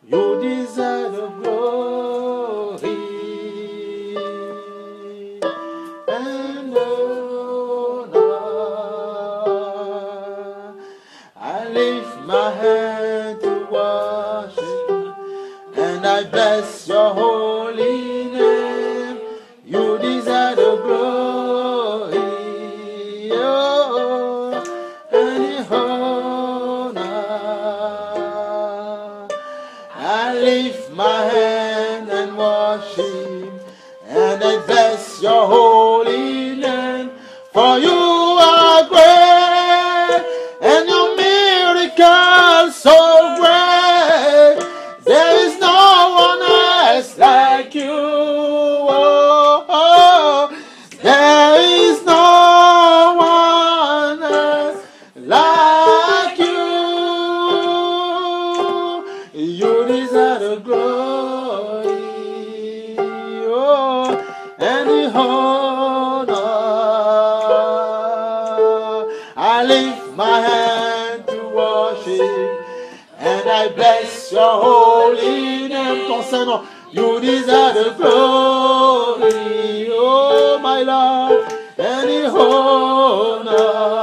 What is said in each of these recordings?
You deserve the glory and honor. I lift my hand to worship, and I bless your holy name. You deserve the glory, oh, and the honor. I lift my hand and worship, and I bless your holy name. For you are great, and your miracles so great. There is no one else like you. Oh, oh. There is no one else like you. You deserve the glory, oh, and the honor. I lift my hand to worship, and I bless your holy name. Ton Saint-Nom, you deserve the glory, oh my Lord, and the honor.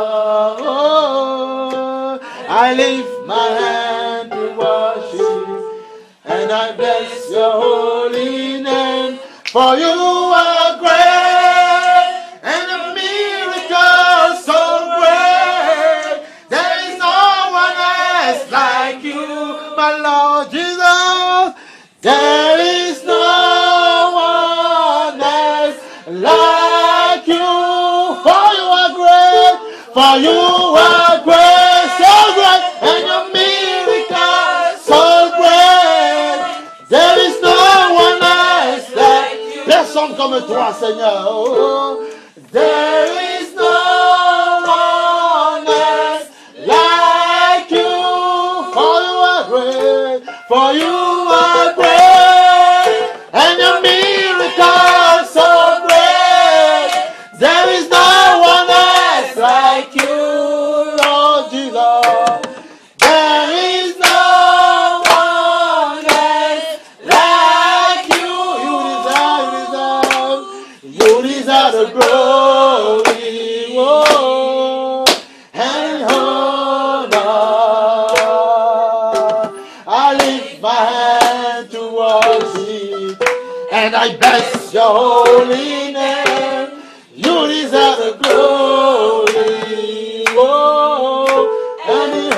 Oh, I lift my hand to worship, and I bless your holy name. For you are great, and the miracles so great. There is no one else like you, my Lord Jesus. There is no one else like you. For you are great, for you are great, so great, and your miracles so great. There is no one else like you. Personne comme toi, Seigneur. Oh, there is no one else like you. For you are great, for you are great, and your miracles so great. There is no one else like you, Lord Jesus. There is no one else like you. You deserve the glory, oh, and honor. I lift my hand to worship, and I bless your holy name. You deserve the glory, oh, and the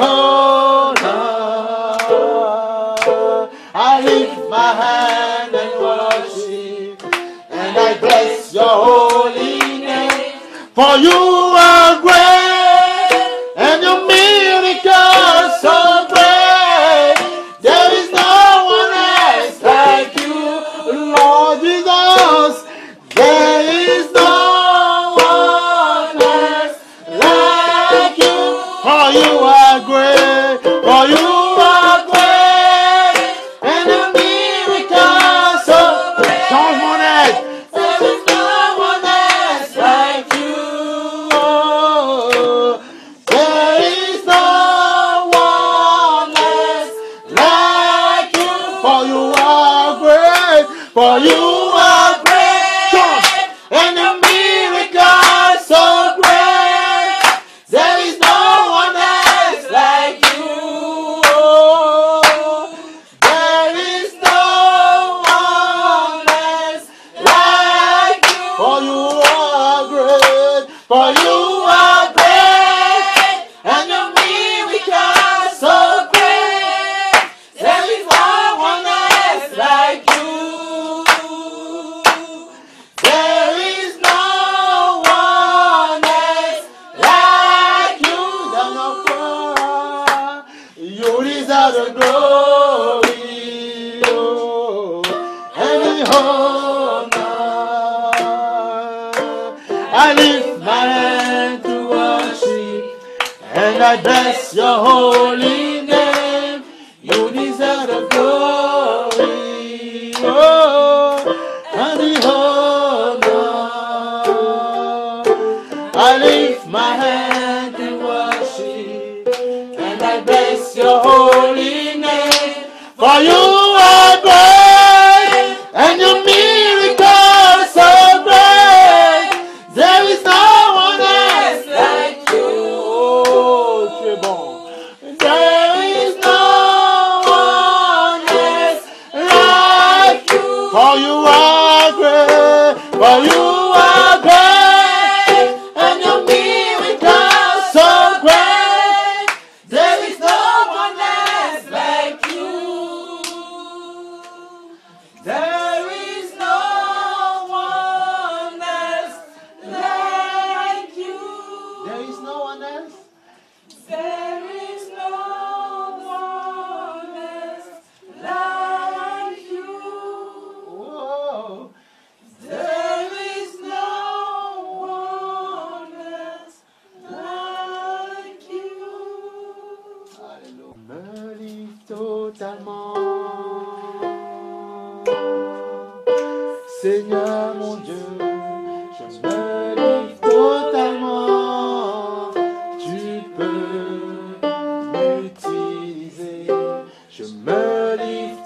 honor. I lift my hand and worship, and I bless your holy name. For you are great, and your miracles so great. There is no one else like you, Lord Jesus. There is no one else like you. For you are great, for you are great, and the miracles so great. Change mon aide. There is no one else like you. Oh, there is no one else like you. For you are great, for you are great, and the miracles so great. There is no one else like you. Oh, there is no one else like you. For you are great, for you are great, and your miracles so great. There is no one else like you. There is no one else like you. You deserve the glory, oh, and the honor. I lift my hand to worship, and I bless your holy name. You deserve the glory, oh, and the honor. I lift my hand to worship, and I bless your holy name. For you For you are great, and your miracles so great. There is no one else like you. There is no one else like you. There is no one else. There is no one else like you. Whoa. There is no one else like you. Alléluia. Me livre totalement. Seigneur mon Dieu, je me livre totalement. Tu peux m'utiliser. Je me livre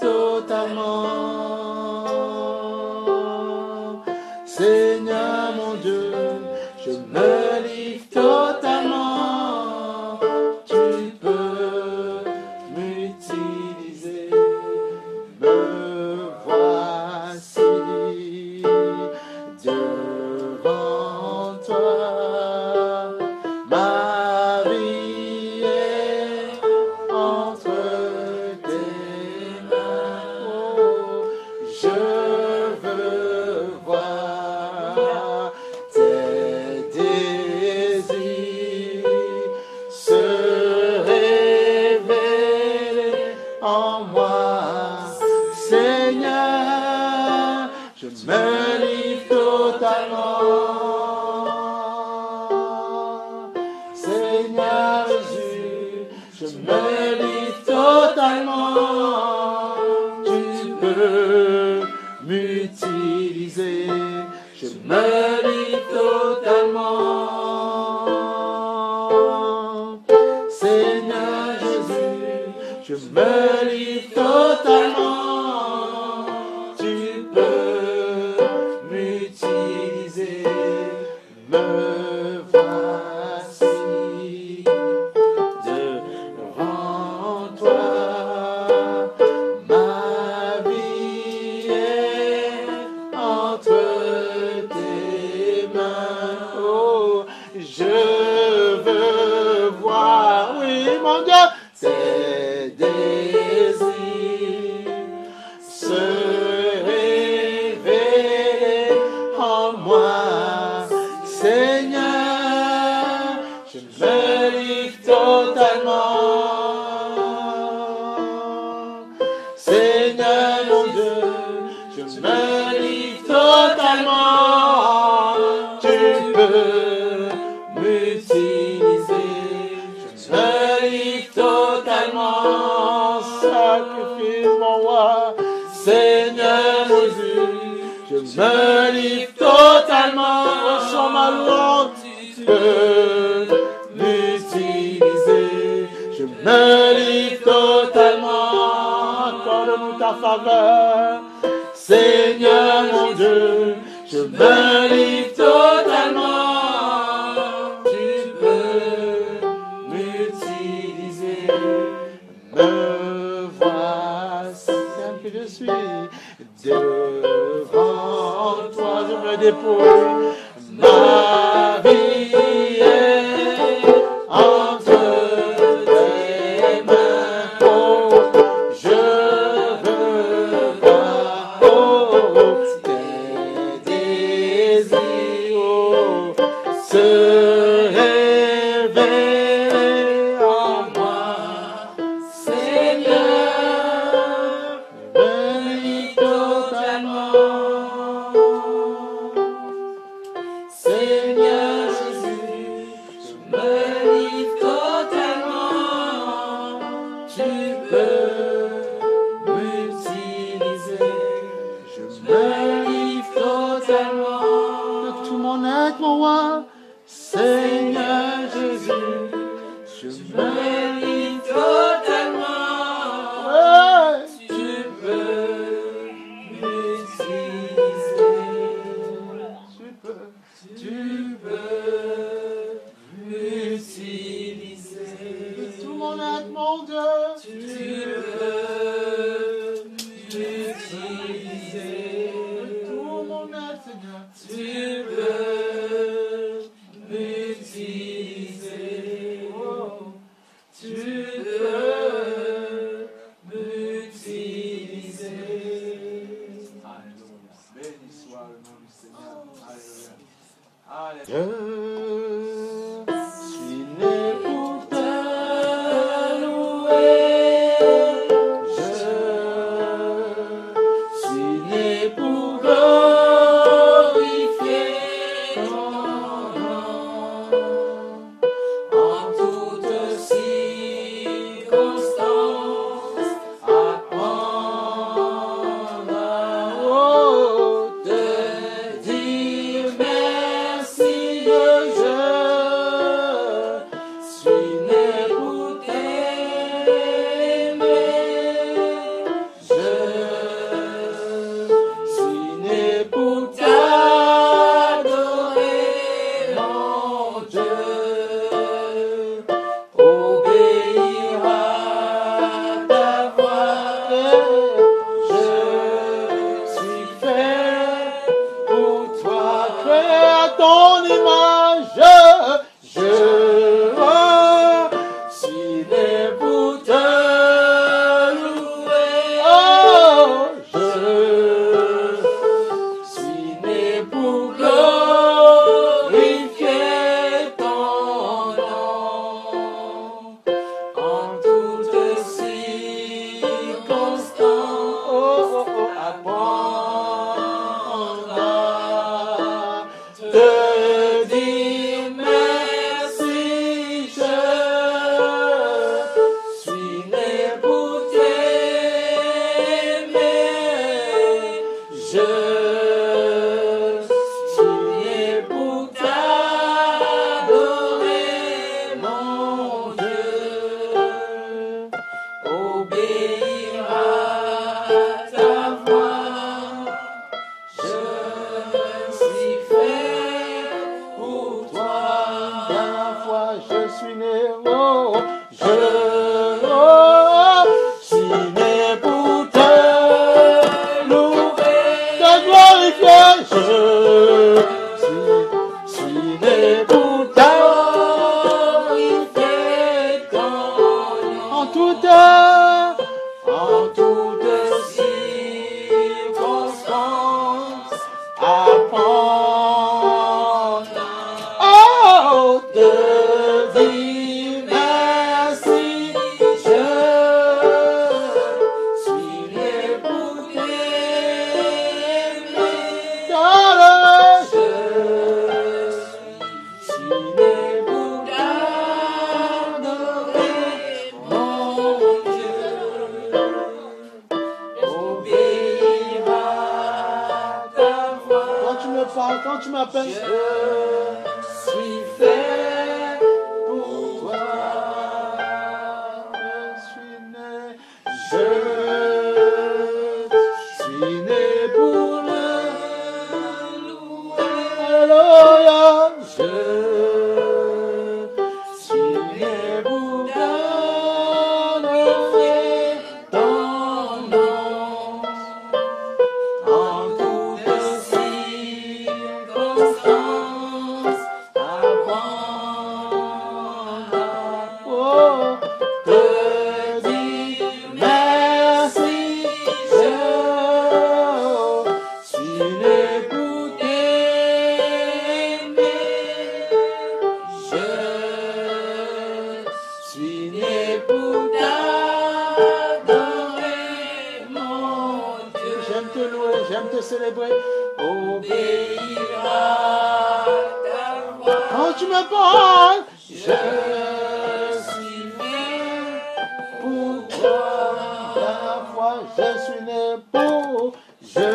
totalement. Seigneur mon Dieu, je me livre totalement. Tu peux m'utiliser. Me voici devant toi. Ma vie est entre tes mains. Oh, je veux voir tes désirs se révéler en moi. Seigneur, je me livre totalement. Seigneur Jésus, je me livre totalement. Tu peux m'utiliser. Je me livre totalement. Seigneur Jésus, je me livre totalement. Tu peux m'utiliser. Me voici devant toi. Ma vie est entre tes mains. Oh, je veux voir, oui mon Dieu, tes désirs se révéler en moi. Seigneur, je me livre totalement. Seigneur mon Dieu, je me livre totalement. Tu peux m'utiliser. Je me livre totalement. Sacrifice mon roi. Seigneur Jésus, je me livre totalement. Reçois ma louange. Tu peux m'utiliser. Je me livre totalement. Accorde-nous ta faveur. Seigneur mon Dieu, je me livre totalement. Tu peux m'utiliser. Me voici que je suis devant toi. Je me dépose. Ma vie est entre tes mains. Oh, je veux voir, oh, tes désirs, oh, se révéler en moi. Seigneur, me livre totalement. Seigneur, suis né pour te louer. Je suis né pour glorifier ton nom. En toutes circonstances, apprendre de dire merci. Je suis né pour t'aimer. Je suis né pour t'adorer, mon Dieu. Obéir à ta voix. Je suis fait pour toi, créé à ton image. Je suis né pour te louer. Oh, je suis né pour glorifier ton nom. En toutes circonstances, apprendre à te dire merci. Je suis né pour t'aimer. Je suis né pour t'adorer, mon Dieu. Obéir à ta voix. Je suis fait pour toi. Dernière fois, je suis né. Oh, je suis né pour te louer, te glorifier. Je suis né pour glorifier ton nom. En toutes circonstances, apprendre de dire merci. Je suis né pour t'aimer. Je suis né pour t'adorer, mon Dieu. Obéir à ta voix. Quand tu me parles, quand tu m'appelles, je suis fait pour toi. Je suis né pour le louer. Alléluia. Je suis né pour glorifier ton nom. En toutes circonstances, apprendre te dire merci. Je suis né pour t'aimer. Je suis né pour t'adorer, mon Dieu. J'aime te louer, j'aime te célébrer. Obéir à ta voix. Quand tu me parles, je suis né pour toi. La foi, je suis né pour. Je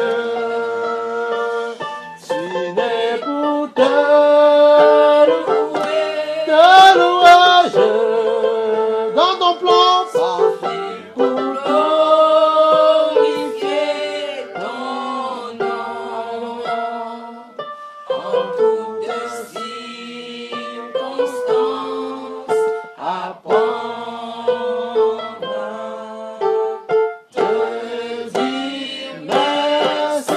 suis né pour te louer. Te louer. Dans ton plan parfait pour glorifier ton nom. En toutes circonstances, apprendre te dire merci.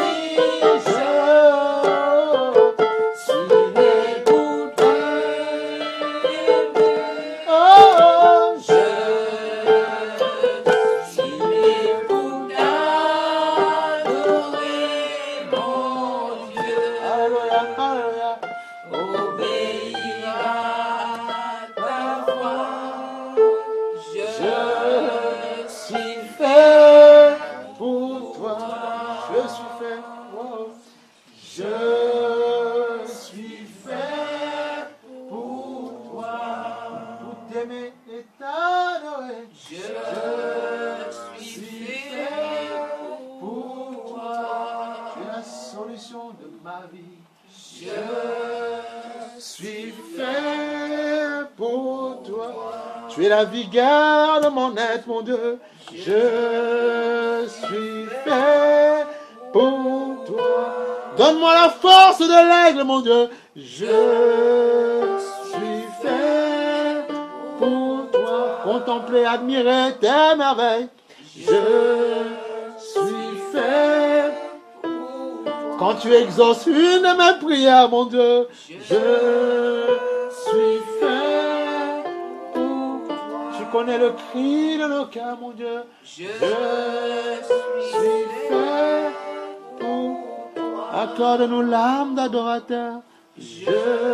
Je suis fait pour toi. Tu es la vigueur de mon être, mon Dieu. Je suis fait pour toi. Donne-moi la force de l'aigle, mon Dieu. Je suis fait pour toi. Contempler, admirer tes merveilles. Je suis fait. Quand tu exauces une de mes prières, mon Dieu, je suis fait pour toi. Tu connais le cri de nos cœurs, mon Dieu. Je suis fait pour toi. Accorde-nous l'âme d'adorateur. Je suis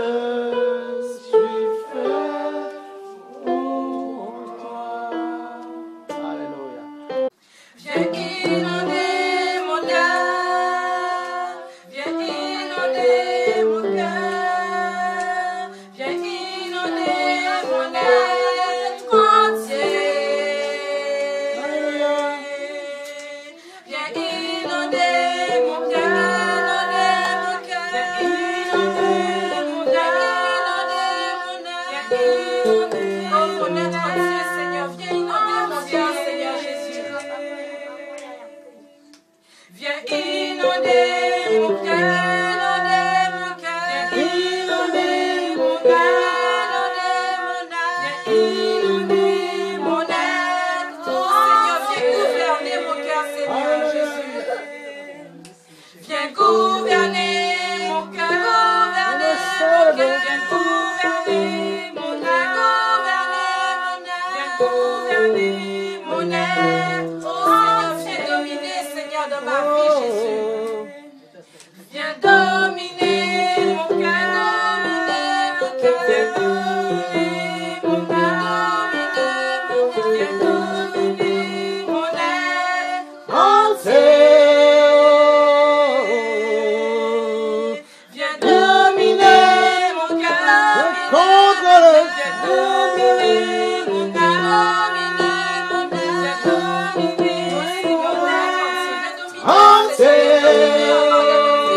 fait pour toi. Alléluia. Viens inonder mon cœur, viens inonder mon cœur, viens inonder mon être entier. Viens inonder mon cœur, viens inonder mon cœur, oh mon être entier, Seigneur, viens inonder mon cœur, Seigneur Jésus. Viens inonder mon cœur, inonder mon cœur, inonder mon cœur, inonder mon être. Oh Seigneur, viens gouverner mon cœur, Seigneur Jésus. Viens gouverner mon cœur, viens gouverner mon cœur, viens gouverner mon être. Oh Seigneur, viens dominer, Seigneur, dans ma vie, Jésus. Viens dominer mon cœur, viens dominer mon cœur, viens dominer mon être entier. Viens dominer mon cœur, viens dominer mon cœur, viens dominer mon être entier.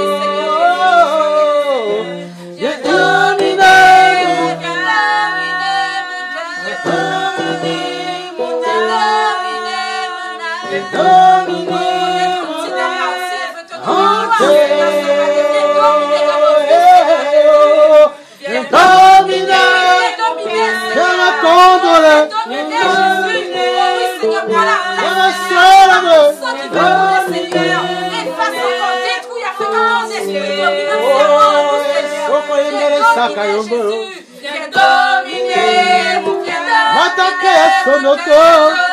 Viens dominer mon cœur, m'attaquer à son auto,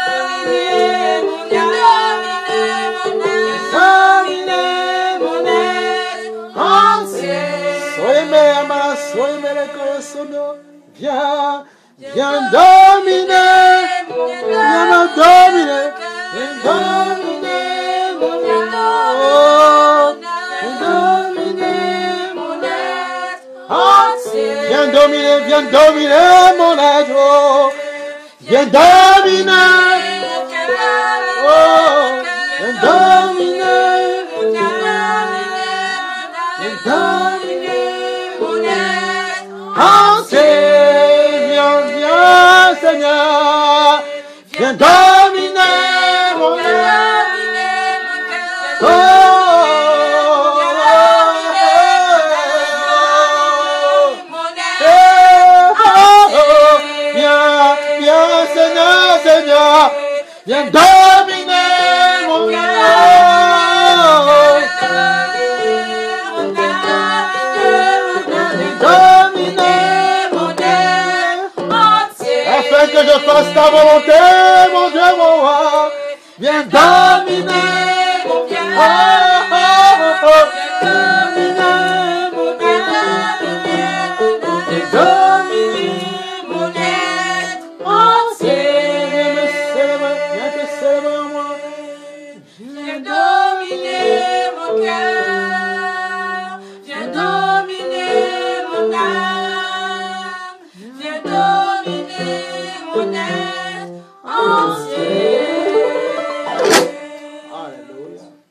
dominer mon être entier. Soyez le corazono, viens dominer, viens me dominer, viens dominer mon être, dominer mon être entier. Viens dominer mon être, oh, viens dominer, oh, viens dominer, viens dominer mon être entier. Viens Seigneur, viens dominer mon être, Seigneur, viens dominer mon cœur, dominer mon être entier, afin que je fasse ta volonté, mon Dieu, mon roi. Viens dominer mon cœur, dominer mon cœur, dominer mon être entier. Viens dominer mon cœur, viens dominer mon âme, viens dominer mon être entier. Alléluia.